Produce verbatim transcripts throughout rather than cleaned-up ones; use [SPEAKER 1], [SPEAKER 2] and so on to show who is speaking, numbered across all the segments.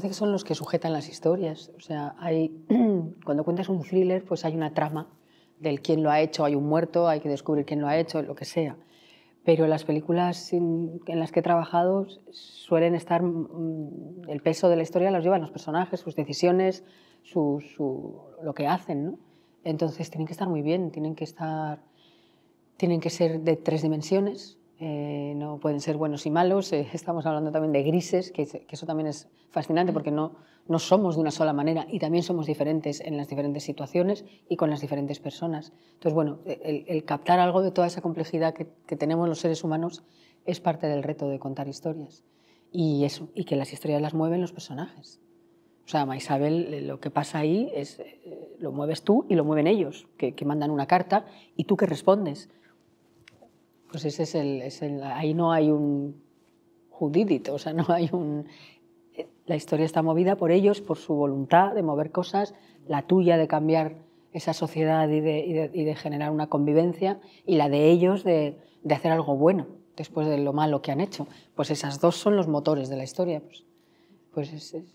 [SPEAKER 1] parece que son los que sujetan las historias. O sea, hay, cuando cuentas un thriller, pues hay una trama del quién lo ha hecho, hay un muerto, hay que descubrir quién lo ha hecho, lo que sea. Pero las películas en las que he trabajado suelen estar, el peso de la historia los llevan los personajes, sus decisiones, su, su, lo que hacen, ¿no? Entonces tienen que estar muy bien, tienen que, estar, tienen que ser de tres dimensiones, eh, no pueden ser buenos y malos, eh, estamos hablando también de grises, que, que eso también es fascinante porque no, no somos de una sola manera y también somos diferentes en las diferentes situaciones y con las diferentes personas. Entonces, bueno, el, el captar algo de toda esa complejidad que, que tenemos los seres humanos es parte del reto de contar historias. Y, eso, y que las historias las mueven los personajes. O sea, Maisabel, lo que pasa ahí es, eh, lo mueves tú y lo mueven ellos, que, que mandan una carta y tú que respondes. Pues ese es el, es el, ahí no hay un who did it, o sea, no hay un... La historia está movida por ellos, por su voluntad de mover cosas, la tuya de cambiar esa sociedad y de, y de, y de generar una convivencia, y la de ellos de, de hacer algo bueno después de lo malo que han hecho. Pues esas dos son los motores de la historia. Pues, pues es, es...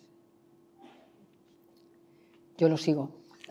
[SPEAKER 1] Yo lo sigo.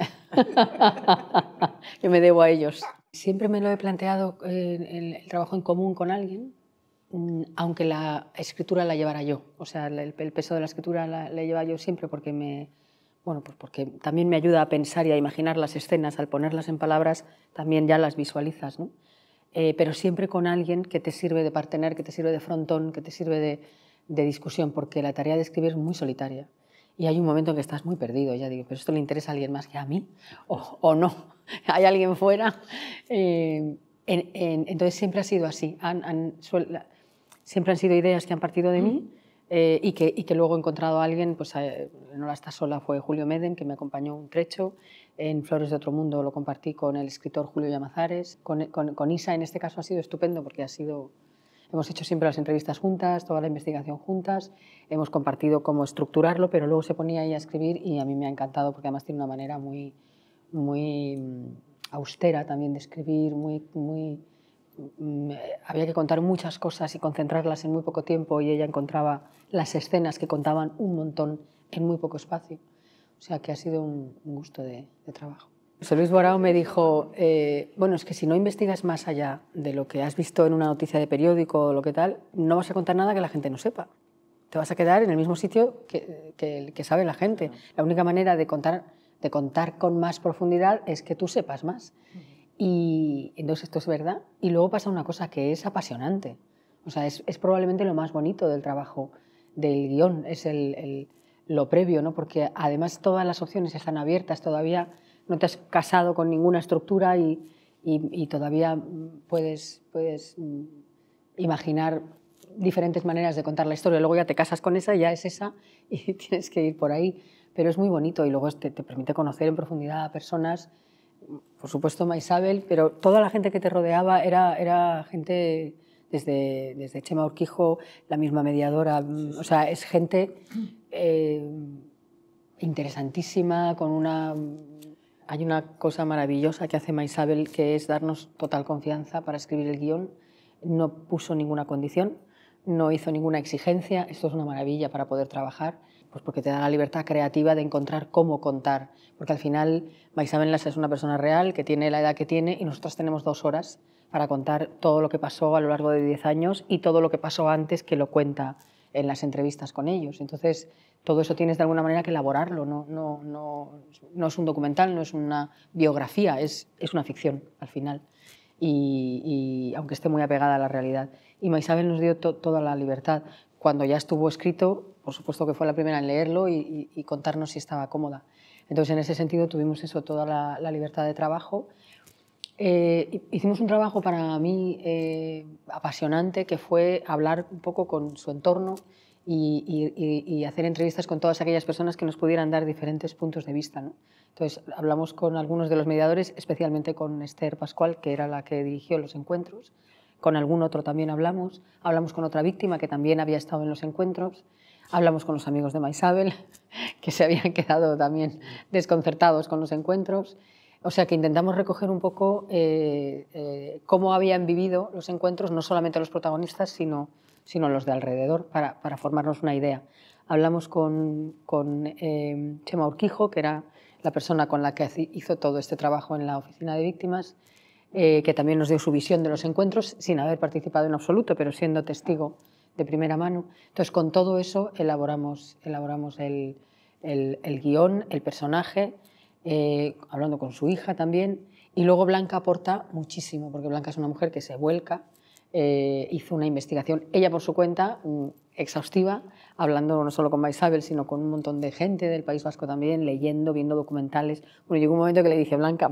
[SPEAKER 1] Yo me debo a ellos. Siempre me lo he planteado en el, el trabajo en común con alguien, aunque la escritura la llevara yo. O sea, el, el peso de la escritura la, la lleva yo siempre porque, me, bueno, pues porque también me ayuda a pensar y a imaginar las escenas. Al ponerlas en palabras también ya las visualizas, ¿no? Eh, pero siempre con alguien que te sirve de partener, que te sirve de frontón, que te sirve de, de discusión, porque la tarea de escribir es muy solitaria. Y hay un momento en que estás muy perdido, ya digo, ¿pero esto le interesa a alguien más que a mí? ¿O, o no? ¿Hay alguien fuera? Eh, en, en, entonces siempre ha sido así. Han, han, suel, siempre han sido ideas que han partido de mí eh, y, que, y que luego he encontrado a alguien, pues eh, no la está sola, fue Julio Medem, que me acompañó un trecho. En Flores de otro mundo lo compartí con el escritor Julio Llamazares. Con, con, con Isa en este caso ha sido estupendo porque ha sido... Hemos hecho siempre las entrevistas juntas, toda la investigación juntas, hemos compartido cómo estructurarlo, pero luego se ponía ahí a escribir y a mí me ha encantado porque además tiene una manera muy, muy austera también de escribir, muy, muy, había que contar muchas cosas y concentrarlas en muy poco tiempo y ella encontraba las escenas que contaban un montón en muy poco espacio. O sea que ha sido un, un gusto de, de trabajo. José Luis Borao me dijo, eh, bueno, es que si no investigas más allá de lo que has visto en una noticia de periódico o lo que tal, no vas a contar nada que la gente no sepa. Te vas a quedar en el mismo sitio que, que, que sabe la gente. La única manera de contar, de contar con más profundidad es que tú sepas más. Y entonces esto es verdad. Y luego pasa una cosa que es apasionante. O sea, es, es probablemente lo más bonito del trabajo del guión, es el, el, lo previo, ¿no? Porque además todas las opciones están abiertas, todavía no te has casado con ninguna estructura y, y, y todavía puedes, puedes imaginar diferentes maneras de contar la historia. Luego ya te casas con esa, ya es esa y tienes que ir por ahí. Pero es muy bonito y luego te, te permite conocer en profundidad a personas, por supuesto Maisabel, pero toda la gente que te rodeaba era, era gente desde, desde Chema Urquijo, la misma mediadora, o sea, es gente eh, interesantísima, con una... Hay una cosa maravillosa que hace Maisabel, que es darnos total confianza para escribir el guión. No puso ninguna condición, no hizo ninguna exigencia. Esto es una maravilla para poder trabajar, pues porque te da la libertad creativa de encontrar cómo contar. Porque al final Maisabel es una persona real que tiene la edad que tiene y nosotros tenemos dos horas para contar todo lo que pasó a lo largo de diez años y todo lo que pasó antes, que lo cuenta en las entrevistas con ellos. Entonces, todo eso tienes de alguna manera que elaborarlo, no, no, no, no es un documental, no es una biografía, es, es una ficción al final, y, y aunque esté muy apegada a la realidad. Y Maisabel nos dio to, toda la libertad. Cuando ya estuvo escrito, por supuesto que fue la primera en leerlo y, y, y contarnos si estaba cómoda. Entonces, en ese sentido, tuvimos eso, toda la, la libertad de trabajo. Eh, hicimos un trabajo para mí eh, apasionante, que fue hablar un poco con su entorno y, y, y hacer entrevistas con todas aquellas personas que nos pudieran dar diferentes puntos de vista, ¿no? Entonces hablamos con algunos de los mediadores, especialmente con Esther Pascual, que era la que dirigió los encuentros, con algún otro también hablamos, hablamos con otra víctima que también había estado en los encuentros, hablamos con los amigos de Maisabel, que se habían quedado también desconcertados con los encuentros. O sea que intentamos recoger un poco eh, eh, cómo habían vivido los encuentros, no solamente los protagonistas, sino, sino los de alrededor, para, para formarnos una idea. hablamos con, con eh, Chema Urquijo, que era la persona con la que hizo todo este trabajo en la Oficina de Víctimas, eh, que también nos dio su visión de los encuentros, sin haber participado en absoluto, pero siendo testigo de primera mano. Entonces, con todo eso elaboramos, elaboramos el, el, el guión, el personaje, eh, hablando con su hija también, y luego Blanca aporta muchísimo, porque Blanca es una mujer que se vuelca, eh, hizo una investigación, ella por su cuenta, exhaustiva, hablando no solo con Maisabel, sino con un montón de gente del País Vasco también, leyendo, viendo documentales. Bueno, llegó un momento que le dije, Blanca,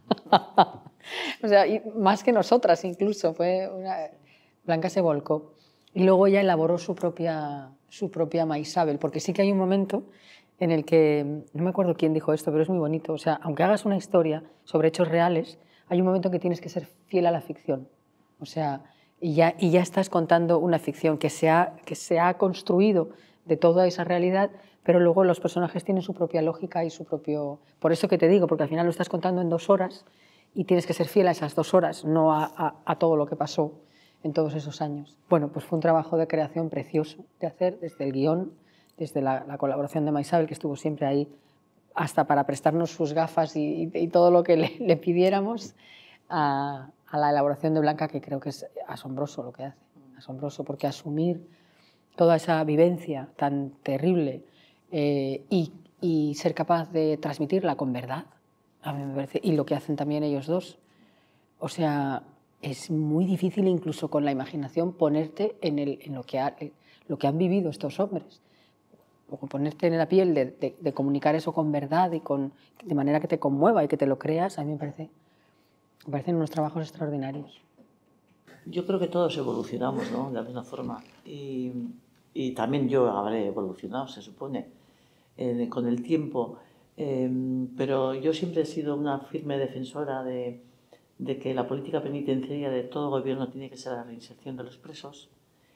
[SPEAKER 1] o sea, y más que nosotras incluso, fue una... Blanca se volcó. Y luego ella elaboró su propia, su propia Maisabel, porque sí que hay un momento en el que, no me acuerdo quién dijo esto, pero es muy bonito, o sea, aunque hagas una historia sobre hechos reales, hay un momento en que tienes que ser fiel a la ficción. O sea, y ya, y ya estás contando una ficción que se, ha, que se ha construido de toda esa realidad, pero luego los personajes tienen su propia lógica y su propio... Por eso que te digo, porque al final lo estás contando en dos horas y tienes que ser fiel a esas dos horas, no a, a, a todo lo que pasó en todos esos años. Bueno, pues fue un trabajo de creación precioso de hacer, desde el guión, desde la, la colaboración de Maisabel, que estuvo siempre ahí, hasta para prestarnos sus gafas y, y, y todo lo que le, le pidiéramos, a, a la elaboración de Blanca, que creo que es asombroso lo que hace, asombroso, porque asumir toda esa vivencia tan terrible eh, y, y ser capaz de transmitirla con verdad, a mí me parece, y lo que hacen también ellos dos, o sea, es muy difícil incluso con la imaginación ponerte en, el, en lo, que ha, lo que han vivido estos hombres, o ponerte en la piel de, de, de comunicar eso con verdad y con, de manera que te conmueva y que te lo creas, a mí me parece, me parecen unos trabajos extraordinarios.
[SPEAKER 2] Yo creo que todos evolucionamos, ¿no?, de alguna forma, y, y también yo habré evolucionado, se supone, eh, con el tiempo, eh, pero yo siempre he sido una firme defensora de, de que la política penitenciaria de todo gobierno tiene que ser la reinserción de los presos,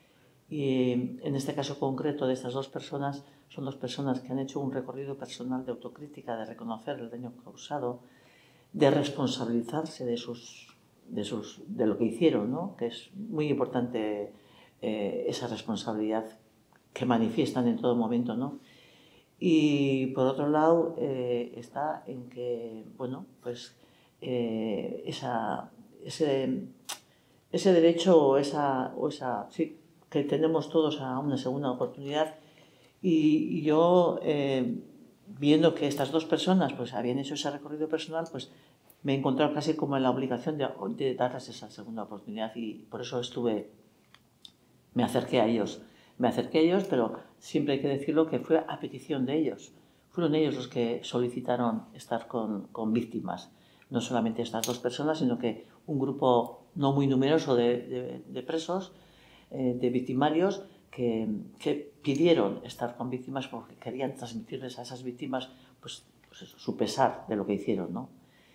[SPEAKER 2] y en este caso concreto de estas dos personas, son dos personas que han hecho un recorrido personal de autocrítica, de reconocer el daño causado, de responsabilizarse de sus De, sus, de lo que hicieron, ¿no?, que es muy importante eh, esa responsabilidad que manifiestan en todo momento, ¿no? Y por otro lado eh, está en que, bueno, pues eh, esa, ese, ese derecho o esa, o esa, sí, que tenemos todos a una segunda oportunidad, y, y yo eh, viendo que estas dos personas pues habían hecho ese recorrido personal, pues me he encontrado casi como en la obligación de, de darles esa segunda oportunidad, y por eso estuve, me acerqué a ellos, me acerqué a ellos, pero siempre hay que decirlo que fue a petición de ellos. Fueron ellos los que solicitaron estar con, con víctimas, no solamente estas dos personas, sino que un grupo no muy numeroso de, de, de presos, eh, de victimarios, que, que pidieron estar con víctimas porque querían transmitirles a esas víctimas pues, pues eso, su pesar de lo que hicieron, ¿no?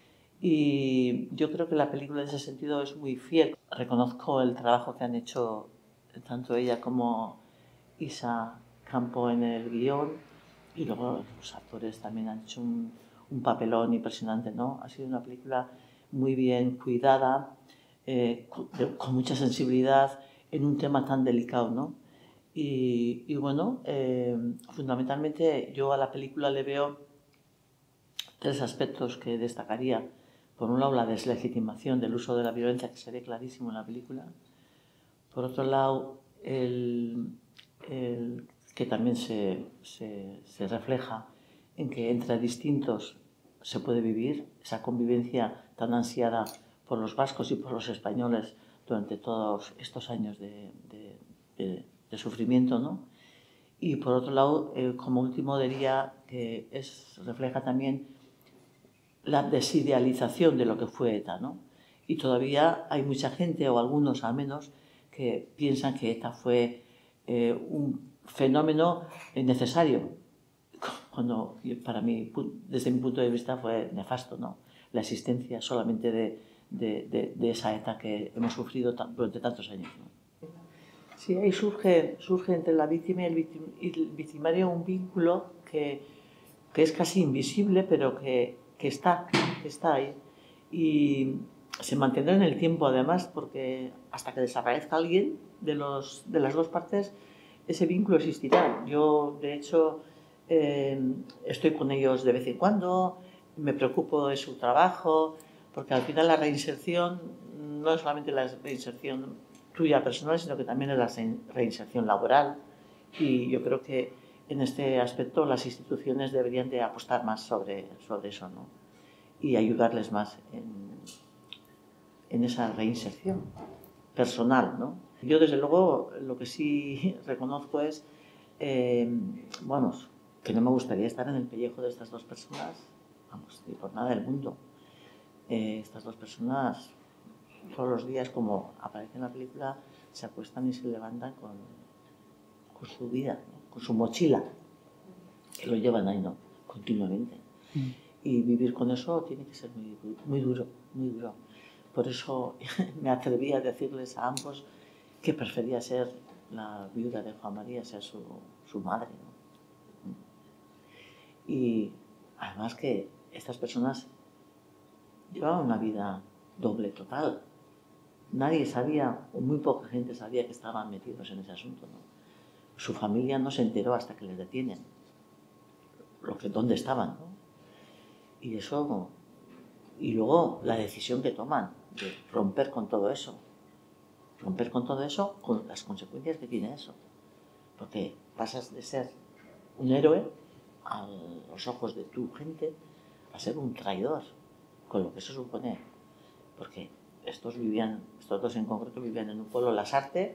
[SPEAKER 2] Y yo creo que la película en ese sentido es muy fiel. Reconozco el trabajo que han hecho tanto ella como Isa Campo en el guión, y luego los actores también han hecho un, un papelón impresionante, ¿no? Ha sido una película muy bien cuidada, eh, con, con mucha sensibilidad en un tema tan delicado, ¿no? Y, y bueno, eh, fundamentalmente yo a la película le veo tres aspectos que destacaría. Por un lado, la deslegitimación del uso de la violencia, que se ve clarísimo en la película. Por otro lado, el, el que también se, se, se refleja en que entre distintos se puede vivir, esa convivencia tan ansiada por los vascos y por los españoles durante todos estos años de, de, de, de sufrimiento, ¿no? Y por otro lado, eh, como último diría que es, refleja también la desidealización de lo que fue ETA, ¿no? Y todavía hay mucha gente, o algunos al menos, que piensan que ETA fue eh, un fenómeno necesario, cuando para mí, desde mi punto de vista, fue nefasto, ¿no?, la existencia solamente de, de, de, de esa ETA que hemos sufrido durante tantos años, ¿no? Sí, ahí surge, surge entre la víctima y el, victim, y el victimario un vínculo que, que es casi invisible, pero que que está, que está ahí, y se mantendrá en el tiempo además, porque hasta que desaparezca alguien de, los, de las dos partes, ese vínculo existirá. Yo, de hecho, eh, estoy con ellos de vez en cuando, me preocupo de su trabajo, porque al final la reinserción no es solamente la reinserción tuya personal, sino que también es la reinserción laboral. Y yo creo que en este aspecto las instituciones deberían de apostar más sobre, sobre eso, ¿no? Y ayudarles más en, en esa reinserción personal, ¿no? Yo, desde luego, lo que sí reconozco es, eh, vamos, que no me gustaría estar en el pellejo de estas dos personas, vamos, ni por nada del mundo. Eh, estas dos personas, todos los días, como aparece en la película, se acuestan y se levantan con, con su vida, ¿no? Con su mochila, que lo llevan ahí, ¿no? Continuamente. Mm. Y vivir con eso tiene que ser muy, muy duro, muy duro. Por eso me atreví a decirles a ambos que prefería ser la viuda de Juan María, ser su, su madre, ¿no? Y además que estas personas llevaban una vida doble total. Nadie sabía, o muy poca gente sabía que estaban metidos en ese asunto, ¿no? Su familia no se enteró hasta que les detienen, lo que, dónde estaban, ¿no? Y eso, y luego la decisión que toman de romper con todo eso, romper con todo eso, con las consecuencias que tiene eso, porque pasas de ser un héroe a los ojos de tu gente a ser un traidor, con lo que eso supone, porque estos vivían, estos dos en concreto vivían en un pueblo, Lasarte,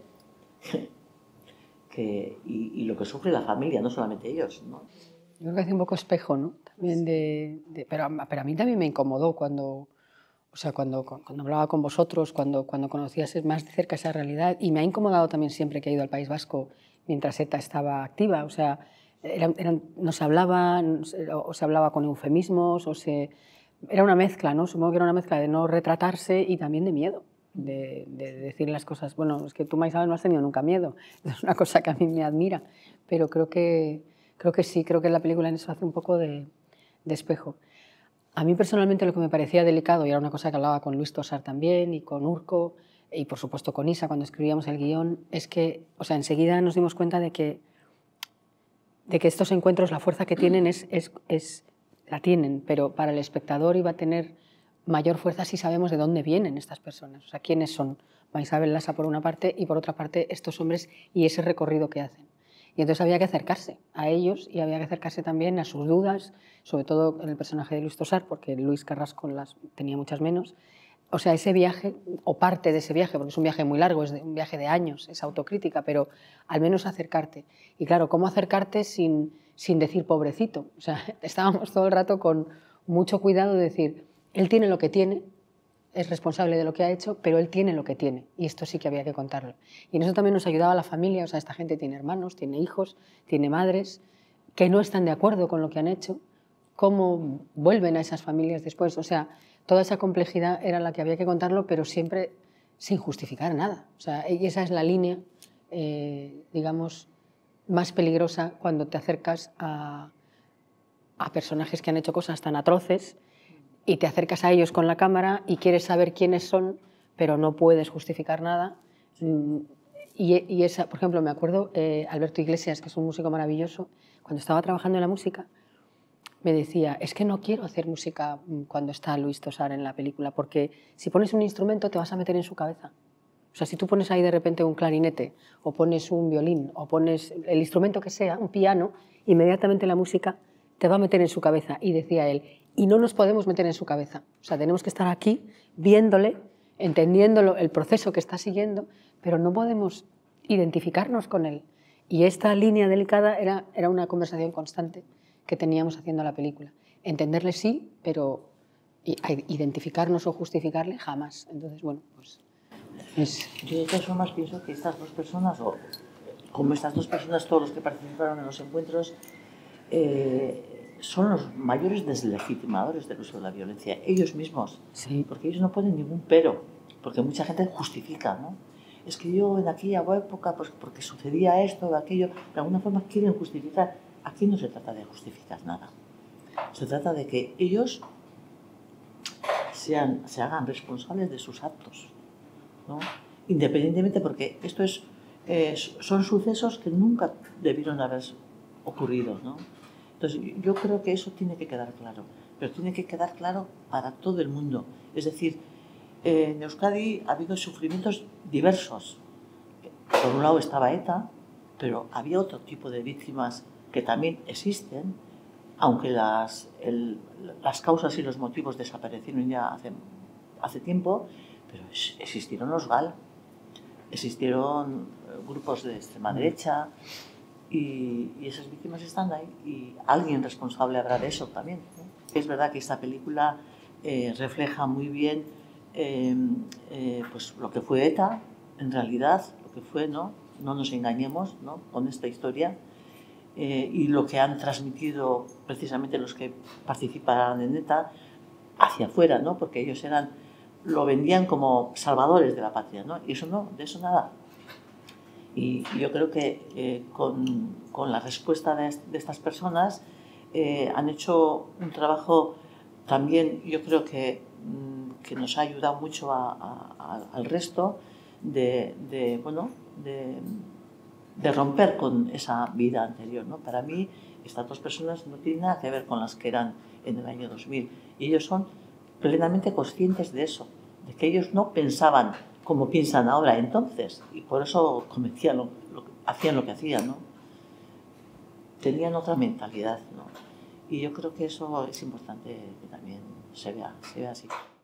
[SPEAKER 2] que, y, y lo que sufre la familia, no solamente ellos, ¿no?
[SPEAKER 1] Yo creo que hace un poco espejo, ¿no? También de, de, pero, pero a mí también me incomodó cuando, o sea, cuando, cuando hablaba con vosotros, cuando, cuando conocías más de cerca esa realidad, y me ha incomodado también siempre que he ido al País Vasco mientras ETA estaba activa, o sea, eran, eran, no se hablaba, o se hablaba con eufemismos, o se, era una mezcla, ¿no? Supongo que era una mezcla de no retratarse y también de miedo, de, de decir las cosas. Bueno, es que tú, Maisabel, no has tenido nunca miedo, es una cosa que a mí me admira, pero creo que, creo que sí, creo que la película en eso hace un poco de, de espejo. A mí personalmente lo que me parecía delicado, y era una cosa que hablaba con Luis Tosar también, y con Urco, y por supuesto con Isa cuando escribíamos el guión, es que, o sea, enseguida nos dimos cuenta de que, de que estos encuentros, la fuerza que tienen es, es, es, la tienen, pero para el espectador iba a tener mayor fuerza si sabemos de dónde vienen estas personas, o sea, quiénes son Maisabel Lasa por una parte y por otra parte estos hombres y ese recorrido que hacen. Y entonces había que acercarse a ellos y había que acercarse también a sus dudas, sobre todo en el personaje de Luis Tosar, porque Luis Carrasco las tenía muchas menos. O sea, ese viaje, o parte de ese viaje, porque es un viaje muy largo, es un viaje de años, es autocrítica, pero al menos acercarte. Y claro, ¿cómo acercarte sin, sin decir pobrecito? O sea, estábamos todo el rato con mucho cuidado de decir, él tiene lo que tiene, es responsable de lo que ha hecho, pero él tiene lo que tiene, y esto sí que había que contarlo. Y en eso también nos ayudaba la familia, o sea, esta gente tiene hermanos, tiene hijos, tiene madres, que no están de acuerdo con lo que han hecho, cómo vuelven a esas familias después, o sea, toda esa complejidad era la que había que contarlo, pero siempre sin justificar nada. O sea, y esa es la línea, eh, digamos, más peligrosa cuando te acercas a, a personajes que han hecho cosas tan atroces, y te acercas a ellos con la cámara y quieres saber quiénes son, pero no puedes justificar nada. Y, y esa, por ejemplo, me acuerdo, eh, Alberto Iglesias, que es un músico maravilloso, cuando estaba trabajando en la música, me decía, es que no quiero hacer música cuando está Luis Tosar en la película, porque si pones un instrumento te vas a meter en su cabeza. O sea, si tú pones ahí de repente un clarinete, o pones un violín, o pones el instrumento que sea, un piano, inmediatamente la música te va a meter en su cabeza. Y decía él, y no nos podemos meter en su cabeza. O sea, tenemos que estar aquí viéndole, entendiendo el proceso que está siguiendo, pero no podemos identificarnos con él. Y esta línea delicada era, era una conversación constante que teníamos haciendo la película. Entenderle sí, pero identificarnos o justificarle jamás. Entonces, bueno, pues... Es...
[SPEAKER 2] Yo de todas formas pienso que estas dos personas, o como estas dos personas, todos los que participaron en los encuentros, eh, son los mayores deslegitimadores del uso de la violencia, ellos mismos,
[SPEAKER 1] sí.
[SPEAKER 2] Porque ellos no ponen ningún pero, porque mucha gente justifica, ¿no? Es que yo en aquella época, pues porque sucedía esto o aquello, de alguna forma quieren justificar. Aquí no se trata de justificar nada, se trata de que ellos sean, se hagan responsables de sus actos, ¿no? Independientemente, porque esto es eh, son sucesos que nunca debieron haber ocurrido, ¿no? Entonces, yo creo que eso tiene que quedar claro, pero tiene que quedar claro para todo el mundo. Es decir, eh, en Euskadi ha habido sufrimientos diversos. Por un lado estaba ETA, pero había otro tipo de víctimas que también existen, aunque las, el, las causas y los motivos desaparecieron ya hace, hace tiempo, pero existieron los G A L, existieron grupos de extrema derecha y, y esas víctimas están ahí y alguien responsable habrá de eso también, ¿no? Es verdad que esta película eh, refleja muy bien eh, eh, pues lo que fue ETA, en realidad, lo que fue, ¿no? No nos engañemos, ¿no? Con esta historia. Eh, y lo que han transmitido precisamente los que participaran en ETA hacia afuera, ¿no? Porque ellos eran, lo vendían como salvadores de la patria, ¿no? Y eso no, de eso nada. Y, y yo creo que eh, con, con la respuesta de, de estas personas eh, han hecho un trabajo también, yo creo que, que nos ha ayudado mucho a, a, al resto de, de bueno, de de romper con esa vida anterior, ¿no? Para mí, estas dos personas no tienen nada que ver con las que eran en el año dos mil. Y ellos son plenamente conscientes de eso, de que ellos no pensaban como piensan ahora entonces, y por eso cometían lo, lo, hacían lo que hacían, ¿no? Tenían otra mentalidad, ¿no? Y yo creo que eso es importante que también se vea, se vea así.